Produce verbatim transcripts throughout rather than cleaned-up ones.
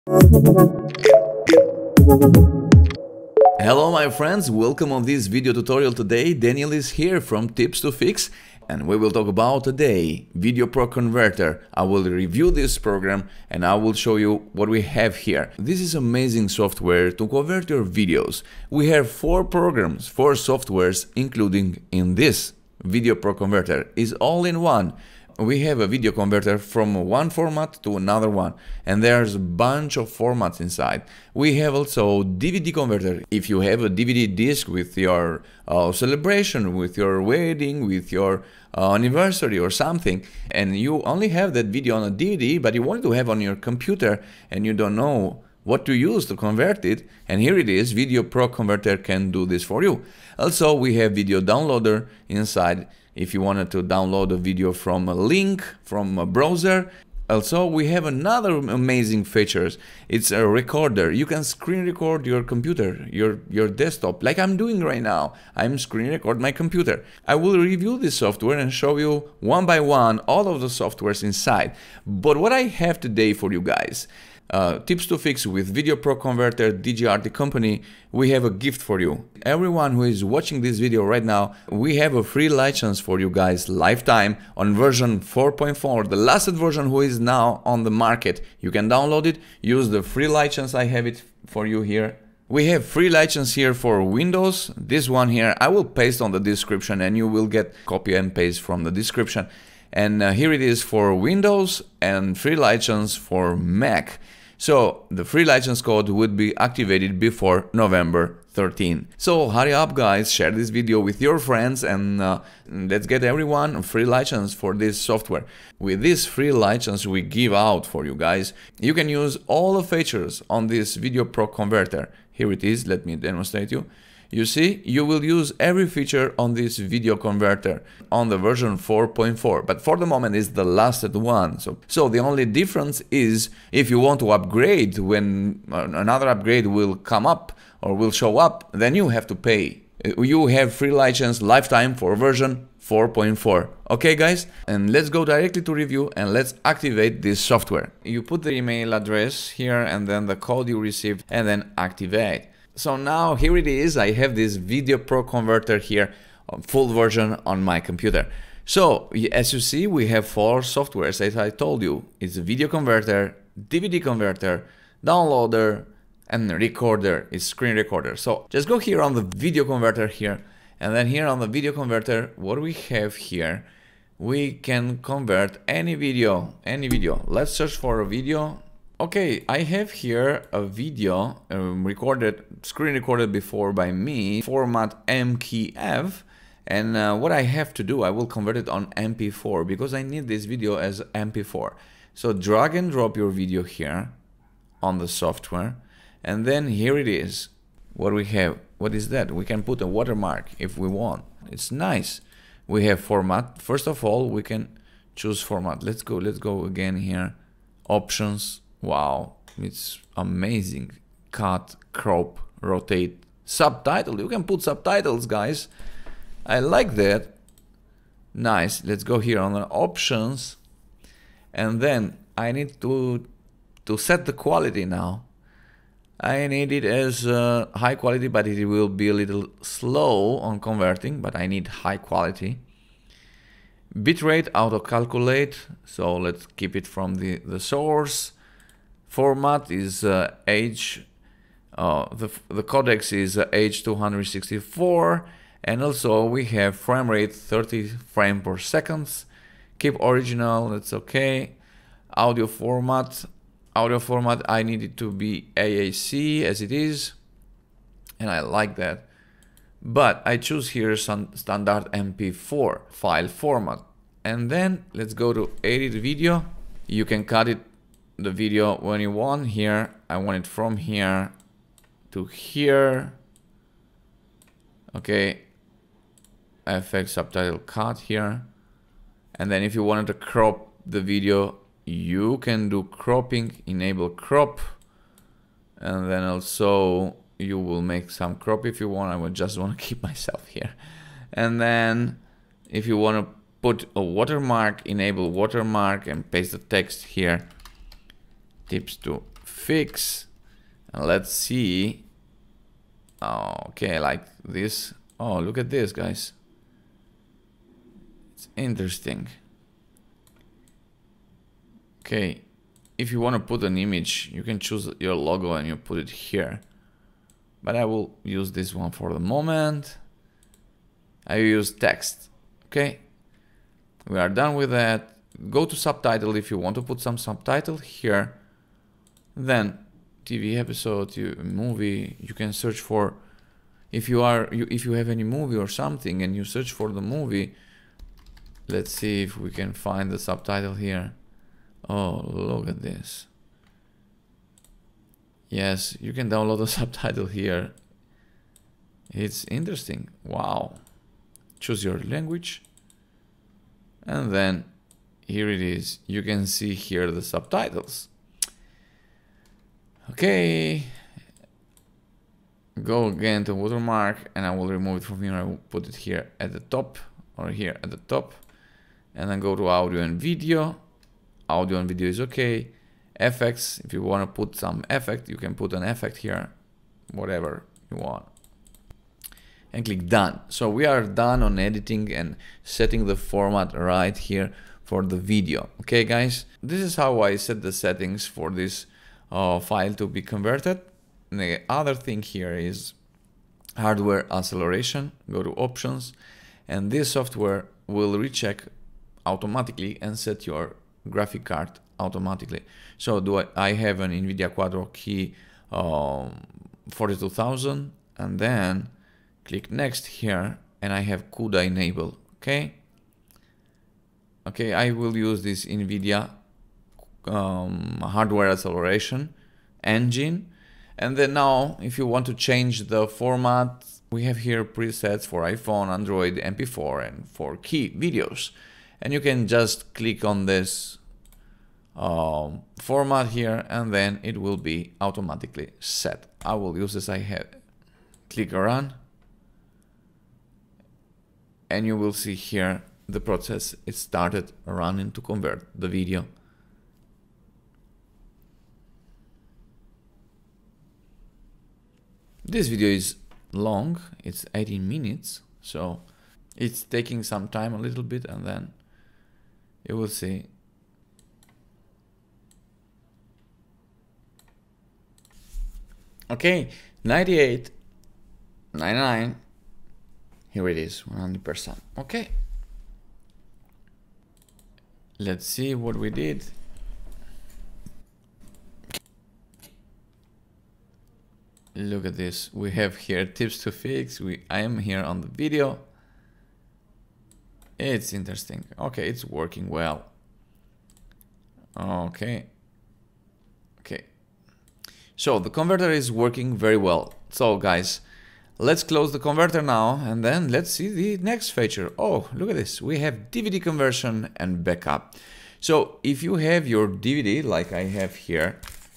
Hello my friends, welcome on this video tutorial today. Daniel is here from Tips to Fix and we will talk about today VideoProc converter. I will review this program and I will show you what we have here. This is amazing software to convert your videos. We have four programs, four softwares including in this VideoProc converter. Is all in one. We have a video converter from one format to another one, and there's a bunch of formats inside. We have also D V D converter. If you have a D V D disc with your uh, celebration, with your wedding, with your uh, anniversary or something, and you only have that video on a D V D, but you want to have on your computer and you don't know what to use to convert it, and here it is. VideoProc converter can do this for you. Also, we have video downloader inside if you wanted to download a video from a link from a browser. Also, we have another amazing features. It's a recorder. You can screen record your computer, your your desktop, like I'm doing right now. I'm screen record my computer. I will review this software and show you one by one all of the softwares inside. But what I have today for you guys, Uh, tips to fix with VideoProc converter, D G R the company, we have a gift for you. Everyone who is watching this video right now, we have a free license for you guys, lifetime, on version four point four, the last version who is now on the market. You can download it, use the free license, I have it for you here. We have free license here for Windows. This one here, I will paste on the description and you will get copy and paste from the description. And uh, here it is for Windows and free license for Mac. So the free license code would be activated before November thirteenth. So hurry up guys, share this video with your friends and uh, let's get everyone a free license for this software. With this free license we give out for you guys, you can use all the features on this VideoProc converter. Here it is, let me demonstrate you. You see, you will use every feature on this video converter on the version four point four, but for the moment it's the last one. So, so the only difference is if you want to upgrade when another upgrade will come up or will show up, then you have to pay. You have free license lifetime for version four point four. Okay guys, and let's go directly to review and let's activate this software. You put the email address here and then the code you received and then activate. So now here it is, I have this VideoProc converter here, full version on my computer. So as you see, we have four softwares as I told you. It's a video converter, D V D converter, downloader, and recorder, it's screen recorder. So just go here on the video converter here, and then here on the video converter, what we have here, we can convert any video, any video. Let's search for a video. Okay, I have here a video um, recorded, screen recorded before by me, format M K F, and uh, what I have to do, I will convert it on M P four because I need this video as M P four. So drag and drop your video here on the software, and then here it is. What we have, what is that? We can put a watermark if we want. It's nice. We have format. First of all, we can choose format. Let's go, let's go again here. Options. Wow, it's amazing. Cut, crop, rotate, subtitle. You can put subtitles, guys. I like that. Nice. Let's go here on the options. And then I need to to set the quality now. I need it as uh, high quality, but it will be a little slow on converting, but I need high quality. Bitrate auto calculate. So let's keep it from the, the source. Format is uh, H, uh, the, the codecs is uh, H two sixty-four, and also we have frame rate thirty frames per second. Keep original, that's okay. Audio format, audio format, I need it to be A A C as it is, and I like that. But I choose here some standard M P four file format. And then let's go to edit video. You can cut it the video when you want. Here I want it from here to here. Okay, F X subtitle cut here, and then if you wanted to crop the video, you can do cropping, enable crop, and then also you will make some crop if you want. I would just want to keep myself here, and then if you want to put a watermark, enable watermark and paste the text here. Tips to fix, and let's see. Oh, okay, like this. Oh, look at this, guys. It's interesting. Okay, if you want to put an image, you can choose your logo and you put it here. But I will use this one for the moment. I use text. Okay, we are done with that. Go to subtitle if you want to put some subtitle here. Then T V episode, you, movie, you can search for, if you are you, if you have any movie or something and you search for the movie. Let's see if we can find the subtitle here. Oh, look at this. Yes, you can download the subtitle here. It's interesting. Wow. Choose your language. And then here it is. You can see here the subtitles. Okay. Go again to Watermark and I will remove it from here. I will put it here at the top or here at the top. And then go to audio and video. Audio and video is okay. Effects, if you want to put some effect, you can put an effect here, whatever you want. And click done. So we are done on editing and setting the format right here for the video. Okay, guys, this is how I set the settings for this uh, file to be converted. And the other thing here is hardware acceleration. Go to options, and this software will recheck automatically and set your graphic card automatically. So do I, I have an NVIDIA Quadro key um, forty-two thousand, and then click next here, and I have CUDA enable. Okay. Okay, I will use this NVIDIA um, hardware acceleration engine. And then now, if you want to change the format, we have here presets for iPhone, Android, M P four, and for key videos. And you can just click on this um, format here, and then it will be automatically set. I will use this. I have click run, and you will see here the process. It started running to convert the video. This video is long. It's eighteen minutes, so it's taking some time a little bit, and then you will see. Okay, ninety-eight, ninety-nine, here it is, one hundred percent. Okay, let's see what we did. Look at this, we have here tips to fix. We I am here on the video. It's interesting. Okay, it's working well. Okay. Okay. So the converter is working very well. So guys, let's close the converter now, and then let's see the next feature. Oh, look at this. We have D V D conversion and backup. So if you have your D V D like I have here,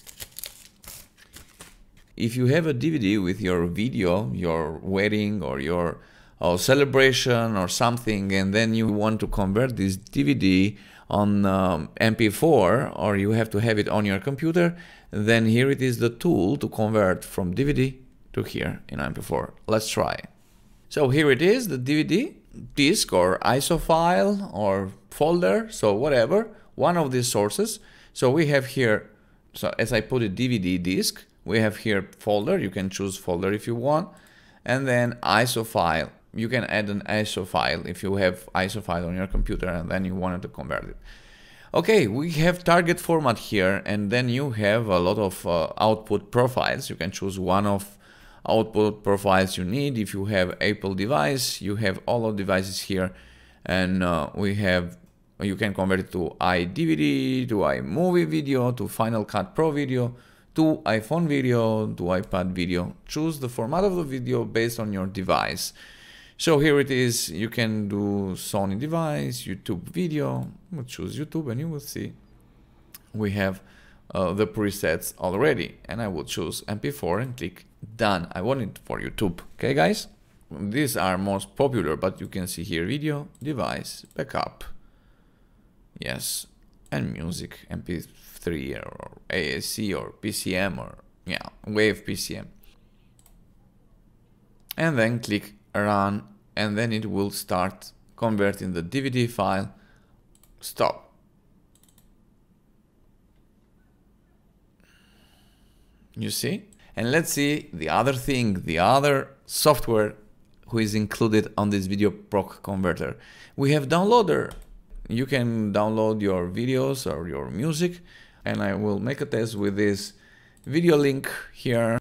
if you have a D V D with your video, your wedding or your uh, celebration or something, and then you want to convert this D V D on um, M P four, or you have to have it on your computer, then here it is the tool to convert from D V D to here in M P four. Let's try. So here it is, the D V D disk or I S O file or folder, so whatever, one of these sources. So we have here, so as I put a D V D disk, we have here folder. You can choose folder if you want, and then I S O file. You can add an I S O file if you have I S O file on your computer and then you wanted to convert it. Okay, we have target format here, and then you have a lot of uh, output profiles. You can choose one of output profiles you need. If you have Apple device, you have all of devices here, and uh, we have, you can convert it to iDVD, to iMovie video, to Final Cut Pro video, to iPhone video, to iPad video. Choose the format of the video based on your device. So here it is, you can do Sony device, YouTube video. We'll choose YouTube and you will see we have uh, the presets already. And I will choose M P four and click done. I want it for YouTube. Okay guys? These are most popular, but you can see here video, device, backup. Yes, and music, M P three or A S C or P C M or yeah, Wave P C M. And then click run, and then it will start converting the D V D file. Stop. You see? And let's see the other thing, the other software who is included on this VideoProc converter. We have downloader. You can download your videos or your music, and I will make a test with this video link here.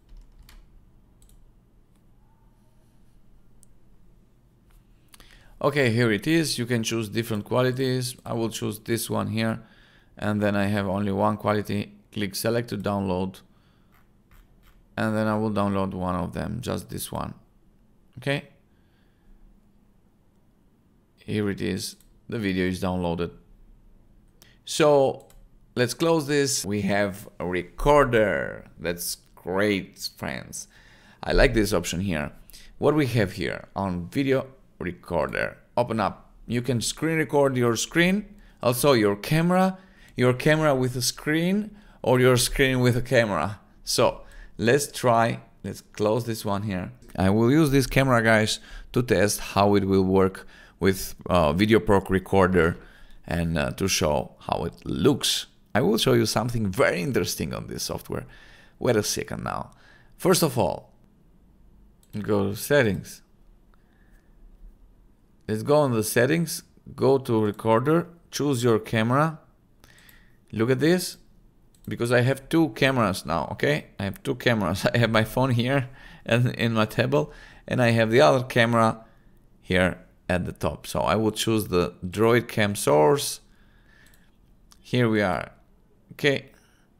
Okay, here it is. You can choose different qualities. I will choose this one here, and then I have only one quality. Click select to download, and then I will download one of them, just this one. Okay, here it is. The video is downloaded. So let's close this. We have a recorder. That's great, friends. I like this option here. What we have here on video recorder, open up. You can screen record your screen, also your camera, your camera with a screen, or your screen with a camera. So let's try, let's close this one here. I will use this camera, guys, to test how it will work with uh, VideoProc recorder, and uh, to show how it looks. I will show you something very interesting on this software. Wait a second now. First of all, go to settings. Let's go on the settings, go to recorder, choose your camera. Look at this, because I have two cameras now, okay? I have two cameras. I have my phone here and in my table, and I have the other camera here at the top. So I will choose the Droid Cam source. Here we are, okay?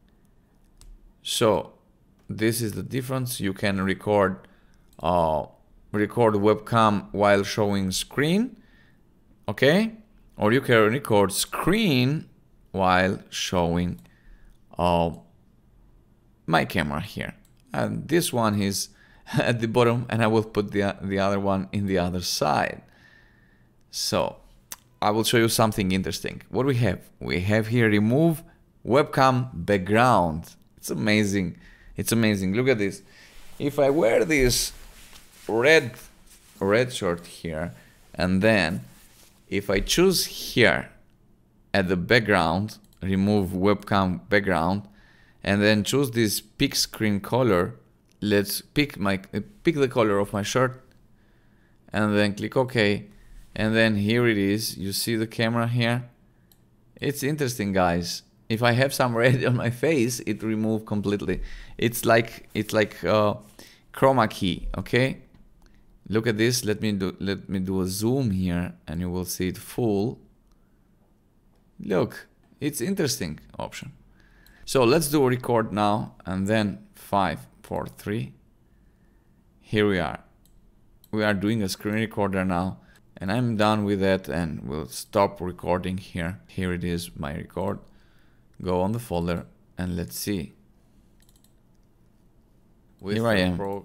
So this is the difference. You can record uh, record webcam while showing screen, okay? Or you can record screen while showing uh, my camera here. And this one is at the bottom, and I will put the, the other one in the other side. So I will show you something interesting. What we have? We have here remove webcam background. It's amazing. It's amazing. Look at this. If I wear this red red shirt here, and then if I choose here at the background, remove webcam background, and then choose this pick screen color, let's pick my pick the color of my shirt, and then click OK, and then here it is. You see the camera here. It's interesting, guys. If I have some red on my face, it removes completely. It's like it's like uh, chroma key, okay? Look at this. Let me do let me do a zoom here, and you will see it full. Look, it's interesting option. So let's do a record now, and then five, four, three. Here we are. We are doing a screen recorder now, and I'm done with that, and we'll stop recording here. Here it is, my record. Go on the folder, and let's see. With here I am. Pro.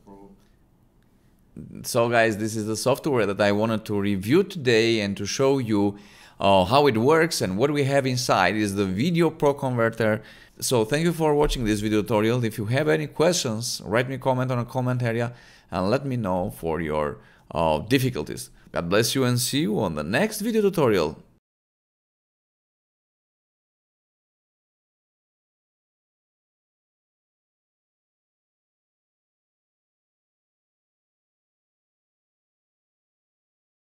So guys, this is the software that I wanted to review today and to show you uh, how it works, and what we have inside is the VideoProc converter. So thank you for watching this video tutorial. If you have any questions, write me a comment on a comment area and let me know for your uh, difficulties. God bless you, and see you on the next video tutorial.